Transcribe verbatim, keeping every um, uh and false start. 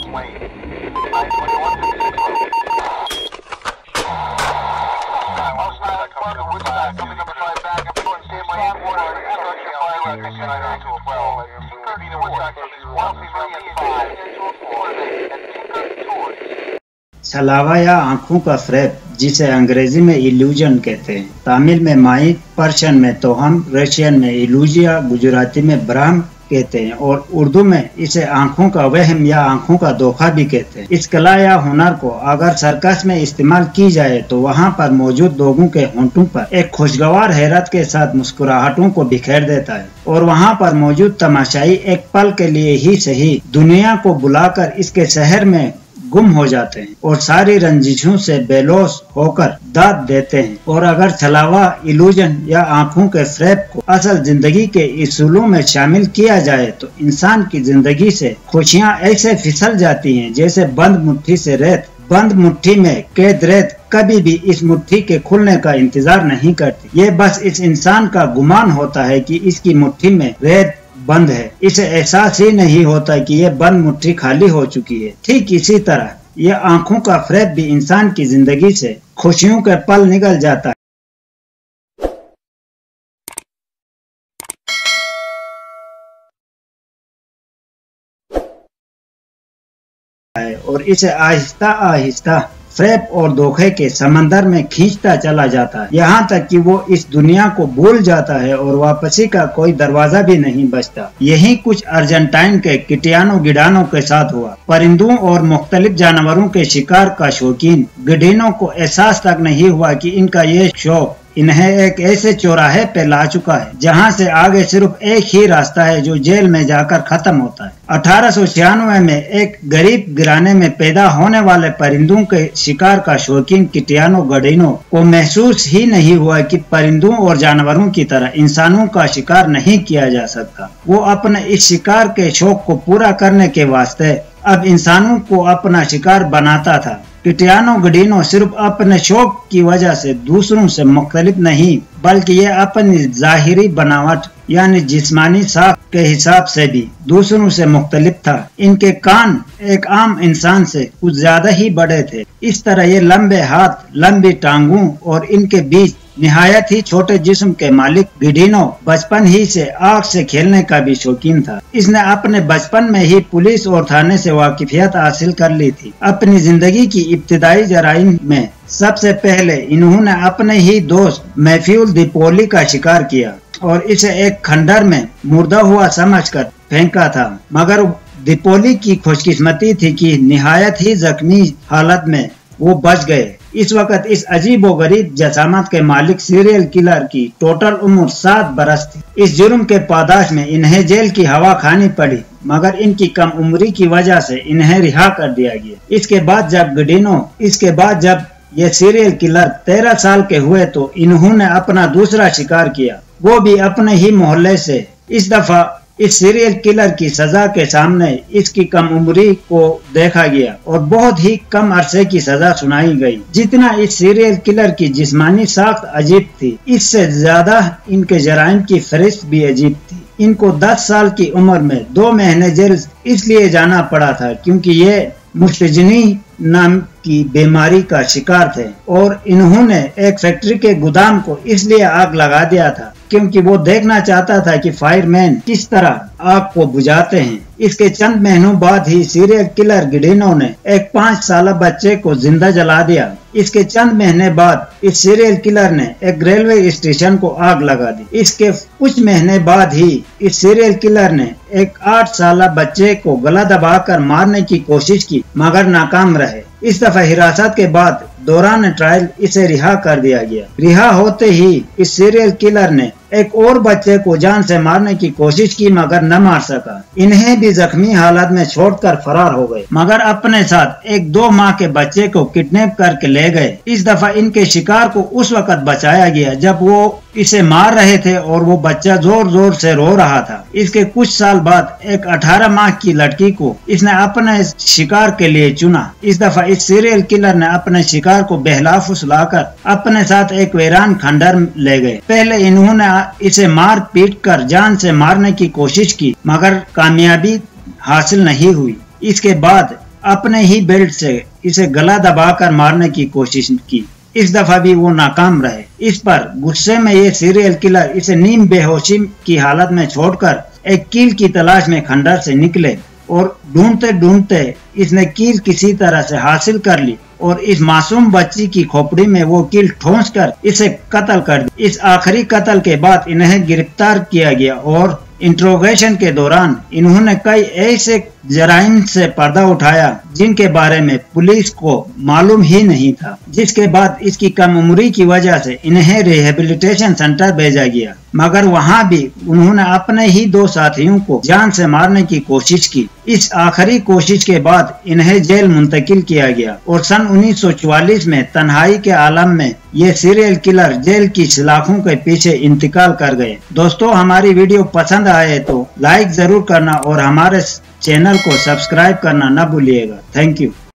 छलावा या आंखों का फ्रेब, जिसे अंग्रेजी में इल्यूजन कहते हैं, तमिल में माई, पर्शियन में तोहम, रशियन में इल्यूजिया, गुजराती में भ्रम कहते हैं और उर्दू में इसे आंखों का वहम या आंखों का धोखा भी कहते हैं। इस कला या हुनर को अगर सर्कस में इस्तेमाल की जाए तो वहाँ पर मौजूद लोगों के होंठों पर एक खुशगवार हैरत के साथ मुस्कुराहटों को बिखेर देता है और वहाँ पर मौजूद तमाशाई एक पल के लिए ही सही दुनिया को बुलाकर इसके शहर में गुम हो जाते हैं और सारी रंजिशों से बेलोस होकर दाद देते हैं। और अगर छलावा, इल्यूजन या आंखों के फ्रेब को असल जिंदगी के इसूलों में शामिल किया जाए तो इंसान की जिंदगी से खुशियां ऐसे फिसल जाती हैं जैसे बंद मुट्ठी से रेत। बंद मुट्ठी में कैद रेत कभी भी इस मुट्ठी के खुलने का इंतजार नहीं करती। ये बस इस इंसान का गुमान होता है कि इसकी मुट्ठी में रेत बंद है। इसे एहसास ही नहीं होता कि ये बंद मुट्ठी खाली हो चुकी है। ठीक इसी तरह ये आंखों का फ्रेब भी इंसान की जिंदगी से खुशियों के पल निकल जाता है और इसे आहिस्ता आहिस्ता फ्रेब और धोखे के समंदर में खींचता चला जाता है, यहाँ तक कि वो इस दुनिया को भूल जाता है और वापसी का कोई दरवाजा भी नहीं बचता। यही कुछ अर्जेंटाइन के किटियानो गिडानो के साथ हुआ। परिंदों और मुख्तलिफ जानवरों के शिकार का शौकीन गिडिनो को एहसास तक नहीं हुआ कि इनका ये शौक इन्हें एक ऐसे चौराहे पे ला चुका है जहाँ से आगे सिर्फ एक ही रास्ता है जो जेल में जाकर खत्म होता है। अठारह सौ छियानवे में एक गरीब गिराने में पैदा होने वाले परिंदों के शिकार का शौकीन किटियानो गिडिनो को महसूस ही नहीं हुआ कि परिंदों और जानवरों की तरह इंसानों का शिकार नहीं किया जा सकता। वो अपने इस शिकार के शौक को पूरा करने के वास्ते अब इंसानों को अपना शिकार बनाता था। किटियानो गिडिनो सिर्फ अपने शौक की वजह से दूसरों से मुख्तलिफ नहीं बल्कि ये अपनी जाहिरी बनावट यानी जिस्मानी साख के हिसाब से भी दूसरों से मुख्तलिफ था। इनके कान एक आम इंसान से कुछ ज्यादा ही बड़े थे। इस तरह ये लंबे हाथ, लंबी टांगों और इनके बीच निहायत ही छोटे जिस्म के मालिक गिडिनो बचपन ही से आग से खेलने का भी शौकीन था। इसने अपने बचपन में ही पुलिस और थाने से वाकिफियत हासिल कर ली थी। अपनी जिंदगी की इब्तिदाई जराइम में सबसे पहले इन्होंने अपने ही दोस्त मैफ्यूल दिपोली का शिकार किया और इसे एक खंडर में मुर्दा हुआ समझकर फेंका था, मगर दिपोली की खुशकिस्मती थी कि निहायत ही जख्मी हालत में वो बच गए। इस वक्त इस अजीब व गरीब जसामत के मालिक सीरियल किलर की टोटल उम्र सात बरस थी। इस जुर्म के पादाश में इन्हें जेल की हवा खानी पड़ी, मगर इनकी कम उम्री की वजह से इन्हें रिहा कर दिया गया। इसके बाद जब गिडिनो इसके बाद जब ये सीरियल किलर तेरह साल के हुए तो इन्होंने अपना दूसरा शिकार किया, वो भी अपने ही मोहल्ले से। इस दफा इस सीरियल किलर की सजा के सामने इसकी कम उम्री को देखा गया और बहुत ही कम अरसे की सजा सुनाई गई। जितना इस सीरियल किलर की जिस्मानी साख्त अजीब थी, इससे ज्यादा इनके जराइम की फहरिस्त भी अजीब थी। इनको दस साल की उम्र में दो महीने जेल इसलिए जाना पड़ा था क्योंकि ये मुस्तजनी नाम की बीमारी का शिकार थे और इन्होंने एक फैक्ट्री के गोदाम को इसलिए आग लगा दिया था क्योंकि वो देखना चाहता था कि फायरमैन किस तरह आग को बुझाते हैं। इसके चंद महीनों बाद ही सीरियल किलर गिडिनो ने एक पाँच साल बच्चे को जिंदा जला दिया। इसके चंद महीने बाद इस सीरियल किलर ने एक रेलवे स्टेशन को आग लगा दी। इसके कुछ महीने बाद ही इस सीरियल किलर ने एक आठ साल बच्चे को गला दबाकर मारने की कोशिश की, मगर नाकाम रहे। इस दफा हिरासत के बाद दौरान ट्रायल इसे रिहा कर दिया गया। रिहा होते ही इस सीरियल किलर ने एक और बच्चे को जान से मारने की कोशिश की, मगर न मार सका। इन्हें भी जख्मी हालत में छोड़कर फरार हो गए, मगर अपने साथ एक दो माह के बच्चे को किडनैप करके ले गए। इस दफा इनके शिकार को उस वक्त बचाया गया जब वो इसे मार रहे थे और वो बच्चा जोर जोर से रो रहा था। इसके कुछ साल बाद एक अठारह माह की लड़की को इसने अपने शिकार के लिए चुना। इस दफा इस सीरियल किलर ने अपने शिकार को बहला फुसलाकर अपने साथ एक वीरान खंडर ले गए। पहले इन्होंने इसे मार पीट कर जान से मारने की कोशिश की, मगर कामयाबी हासिल नहीं हुई। इसके बाद अपने ही बेल्ट से इसे गला दबाकर मारने की कोशिश की। इस दफा भी वो नाकाम रहे। इस पर गुस्से में ये सीरियल किलर इसे नीम बेहोशी की हालत में छोड़कर एक कील की तलाश में खंडर से निकले और ढूंढते ढूंढते इसने कील किसी तरह से हासिल कर ली और इस मासूम बच्ची की खोपड़ी में वो कील ठोंस कर इसे कत्ल कर दिया। इस आखिरी कत्ल के बाद इन्हें गिरफ्तार किया गया और इंट्रोगेशन के दौरान इन्होंने कई ऐसे जराइम से पर्दा उठाया जिनके बारे में पुलिस को मालूम ही नहीं था, जिसके बाद इसकी कम उम्री की वजह से इन्हें रिहेबिलिटेशन सेंटर भेजा गया, मगर वहां भी उन्होंने अपने ही दो साथियों को जान से मारने की कोशिश की। इस आखिरी कोशिश के बाद इन्हें जेल मुंतकिल किया गया और सन उन्नीस सौ चौवालीस में तन्हाई के आलम में ये सीरियल किलर जेल की सलाखों के पीछे इंतकाल कर गए। दोस्तों, हमारी वीडियो पसंद आए तो लाइक जरूर करना और हमारे चैनल को सब्सक्राइब करना न भूलिएगा। Thank you.